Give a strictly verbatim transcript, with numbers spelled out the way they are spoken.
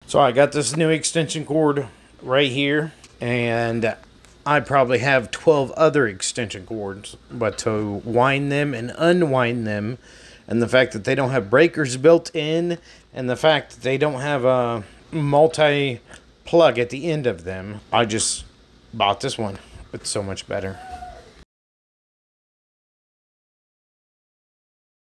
So I got this new extension cord right here, and I probably have twelve other extension cords, but to wind them and unwind them, and the fact that they don't have breakers built in, and the fact that they don't have a multi plug at the end of them, I just bought this one. It's so much better.